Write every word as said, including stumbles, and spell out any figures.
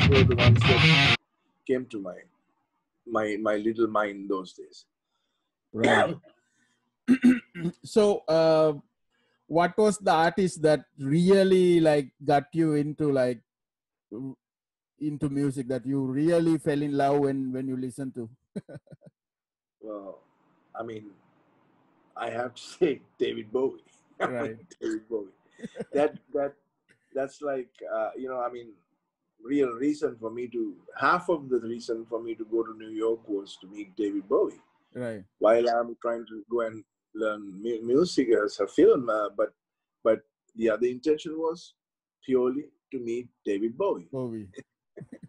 were the ones that came to my my my little mind those days. Right. So, uh, what was the artist that really like got you into like into music, that you really fell in love when when you listen to? Well, I mean, I have to say David Bowie. Right. David Bowie. That that that's like uh, you know, I mean, real reason for me to half of the reason for me to go to New York was to meet David Bowie. Right. While I'm trying to go and learn mu music as a film, uh, but but the other intention was purely to meet David Bowie. Bowie.